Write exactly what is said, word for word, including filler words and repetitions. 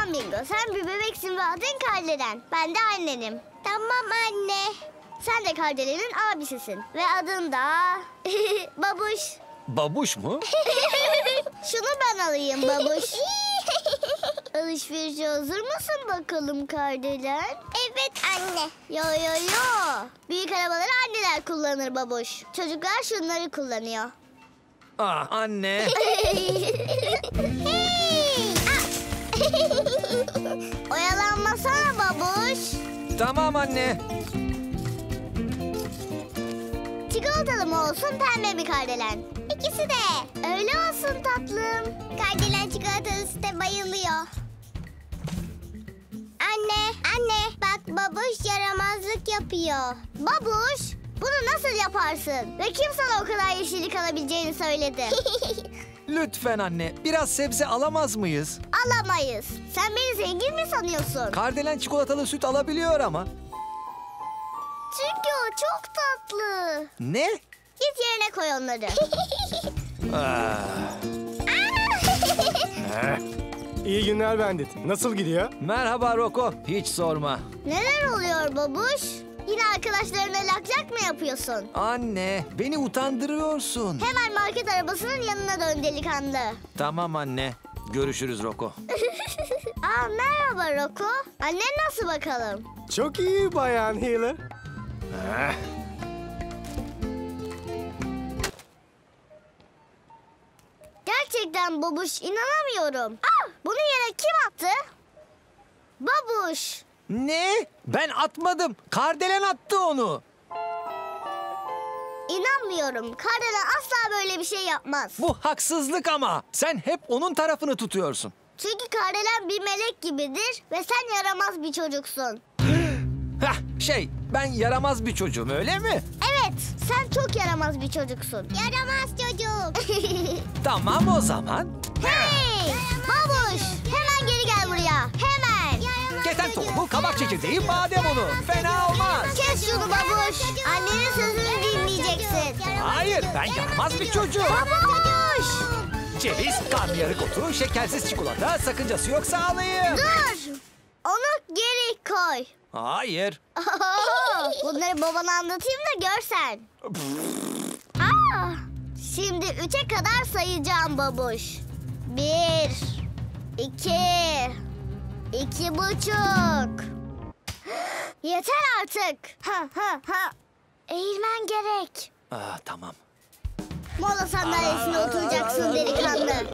Tamam Bingo, sen bir bebeksin ve adın Kardelen. Ben de annenim. Tamam anne. Sen de Kardelen'in abisisin. Ve adın da... Babuş. Babuş mu? Şunu ben alayım Babuş. Alışverişe hazır mısın bakalım Kardelen? Evet anne. Yo yo yo. Büyük arabaları anneler kullanır Babuş. Çocuklar şunları kullanıyor. Ah anne. Oyalanmasana Babuş. Tamam anne. Çikolatalı mı olsun, pembe mi Kardelen? İkisi de. Öyle olsun tatlım. Kardelen çikolatalı süte bayılıyor. Anne, anne bak Babuş yaramazlık yapıyor. Babuş, bunu nasıl yaparsın? Ve kim sana o kadar yeşillik alabileceğini söyledi? Lütfen anne, biraz sebze alamaz mıyız? Alamayız. Sen beni zengin mi sanıyorsun? Kardelen çikolatalı süt alabiliyor ama. Çünkü o çok tatlı. Ne? Git yerine koy onları. Ah. İyi günler Bandit. Nasıl gidiyor? Merhaba Roko, hiç sorma. Neler oluyor Babuş? Yine arkadaşlarına laklak mı yapıyorsun? Anne, beni utandırıyorsun. Hemen market arabasının yanına dön delikanlı. Tamam anne, görüşürüz Roko. Aa, merhaba Roko. Annen nasıl bakalım? Çok iyi Bayan Healer. Gerçekten Babuş, inanamıyorum. Aa, bunu yere kim attı? Babuş. Ne? Ben atmadım. Kardelen attı onu. İnanmıyorum. Kardelen asla böyle bir şey yapmaz. Bu haksızlık ama. Sen hep onun tarafını tutuyorsun. Çünkü Kardelen bir melek gibidir ve sen yaramaz bir çocuksun. Heh, şey, ben yaramaz bir çocuğum öyle mi? Evet, sen çok yaramaz bir çocuksun. Yaramaz çocuk. Tamam o zaman. Hey! Babuş! Hemen geri gel buraya. Hemen. Keten tohumu, kabak çekirdeği, badem unu. Fena olmaz. Kes şunu Babuş. Annenin sözünü dinleyeceksin. Hayır, ben yaramaz bir çocuğum. Babuş! Ceviz, karnıyarık otu, şekersiz çikolata, sakıncası yoksa alayım. Dur! Onu geri koy. Hayır. Bunları babana anlatayım da görsen. Aa, şimdi üçe kadar sayacağım Babuş. Bir, iki, iki buçuk. Yeter artık. Ha, ha, ha. Eğilmen gerek. Ah, tamam. Mola sandalyesine oturacaksın delikanlı.